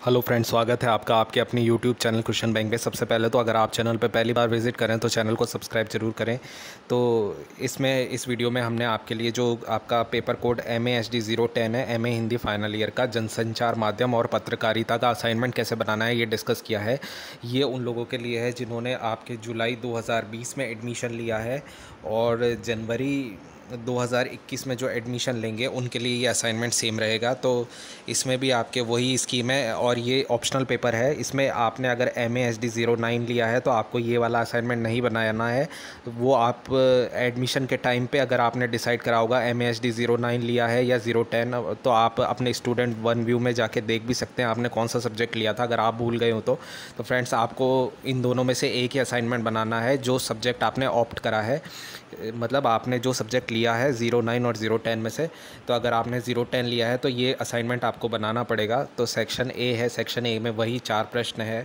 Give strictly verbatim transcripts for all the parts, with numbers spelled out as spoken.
Hello friends, स्वागत है आपका आपके अपने यूट्यूब चैनल क्वेश्चन बैंक में। सबसे पहले तो अगर आप चैनल पर पहली बार विज़िट करें तो चैनल को सब्सक्राइब जरूर करें। तो इसमें इस वीडियो में हमने आपके लिए जो आपका paper code M A H D zero ten है, M A Hindi final year का, जनसंचार माध्यम और पत्रकारिता का असाइनमेंट कैसे बनाना है ये डिस्कस किया है। ये उन लोगों के लिए है जिन्होंने आपके जुलाई दो हज़ार बीस में एडमिशन लिया है और जनवरी दो हज़ार इक्कीस में जो एडमिशन लेंगे उनके लिए ये असाइनमेंट सेम रहेगा। तो इसमें भी आपके वही स्कीम है और ये ऑप्शनल पेपर है। इसमें आपने अगर M A H D zero nine लिया है तो आपको ये वाला असाइनमेंट नहीं बनाना है। वो आप एडमिशन के टाइम पे अगर आपने डिसाइड करा होगा M A H D zero nine लिया है या ज़ीरो टेन, तो आप अपने स्टूडेंट वन व्यू में जाके देख भी सकते हैं आपने कौन सा सब्जेक्ट लिया था, अगर आप भूल गए हो तो। तो फ्रेंड्स, आपको इन दोनों में से एक ही असाइनमेंट बनाना है जो सब्जेक्ट आपने ऑप्ट करा है, मतलब आपने जो सब्जेक्ट लिया है ज़ीरो नाइन और ज़ीरो टेन में से। तो अगर आपने ज़ीरो टेन लिया है तो ये असाइनमेंट आपको बनाना पड़ेगा। तो सेक्शन ए है, सेक्शन ए में वही चार प्रश्न है।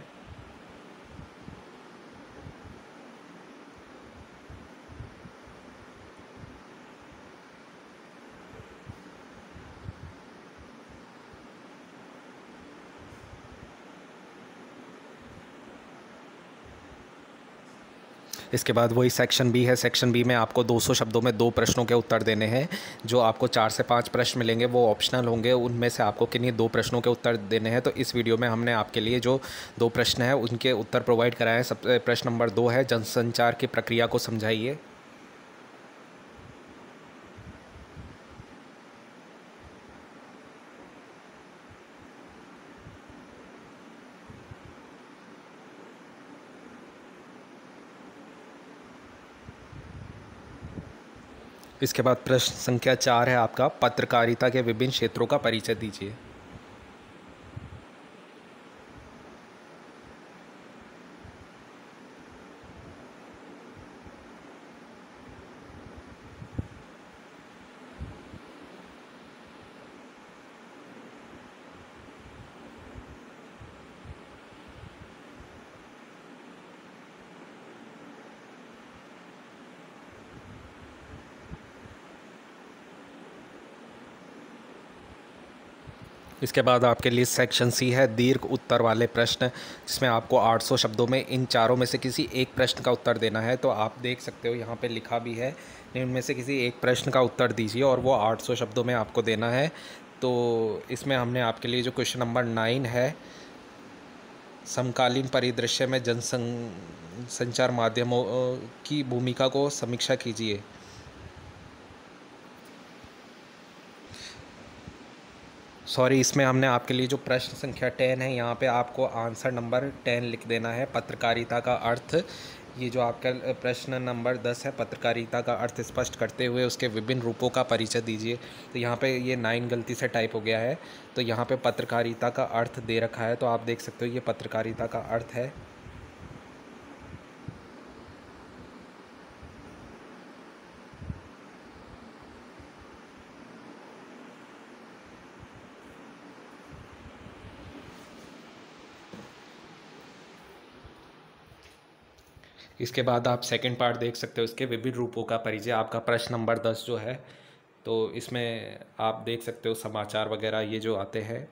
इसके बाद वही सेक्शन बी है। सेक्शन बी में आपको दो सौ शब्दों में दो प्रश्नों के उत्तर देने हैं। जो आपको चार से पाँच प्रश्न मिलेंगे वो ऑप्शनल होंगे, उनमें से आपको किन्हीं दो प्रश्नों के उत्तर देने हैं। तो इस वीडियो में हमने आपके लिए जो दो प्रश्न हैं उनके उत्तर प्रोवाइड कराए हैं। सब प्रश्न नंबर दो है, जनसंचार की प्रक्रिया को समझाइए। इसके बाद प्रश्न संख्या चार है आपका, पत्रकारिता के विभिन्न क्षेत्रों का परिचय दीजिए। इसके बाद आपके लिए सेक्शन सी है, दीर्घ उत्तर वाले प्रश्न, जिसमें आपको आठ सौ शब्दों में इन चारों में से किसी एक प्रश्न का उत्तर देना है। तो आप देख सकते हो यहाँ पे लिखा भी है, इनमें से किसी एक प्रश्न का उत्तर दीजिए और वो आठ सौ शब्दों में आपको देना है। तो इसमें हमने आपके लिए जो क्वेश्चन नंबर नाइन है, समकालीन परिदृश्य में जनसं संचार माध्यमों की भूमिका को समीक्षा कीजिए। सॉरी, इसमें हमने आपके लिए जो प्रश्न संख्या टेन है यहाँ पे आपको आंसर नंबर टेन लिख देना है, पत्रकारिता का अर्थ। ये जो आपका प्रश्न नंबर दस है, पत्रकारिता का अर्थ स्पष्ट करते हुए उसके विभिन्न रूपों का परिचय दीजिए। तो यहाँ पे ये नाइन गलती से टाइप हो गया है, तो यहाँ पे पत्रकारिता का अर्थ दे रखा है, तो आप देख सकते हो ये पत्रकारिता का अर्थ है। इसके बाद आप सेकंड पार्ट देख सकते हो, इसके विभिन्न रूपों का परिचय, आपका प्रश्न नंबर दस जो है। तो इसमें आप देख सकते हो समाचार वगैरह ये जो आते हैं।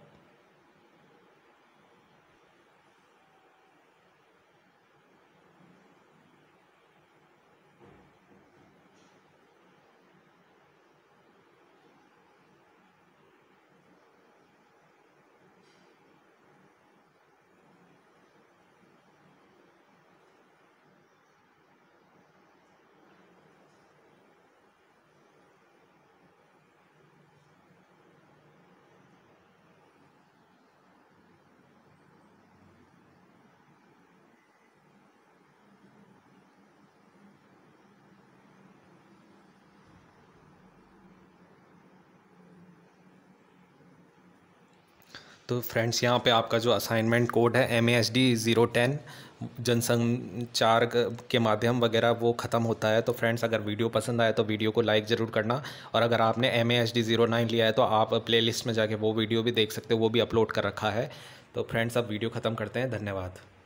तो फ्रेंड्स, यहाँ पे आपका जो असाइनमेंट कोड है M A H D zero ten, जनसंचार के माध्यम वगैरह, वो ख़त्म होता है। तो फ्रेंड्स, अगर वीडियो पसंद आए तो वीडियो को लाइक ज़रूर करना, और अगर आपने M A H D zero nine लिया है तो आप प्लेलिस्ट में जाके वो वीडियो भी देख सकते हो, वो भी अपलोड कर रखा है। तो फ्रेंड्स, अब वीडियो ख़त्म करते हैं। धन्यवाद।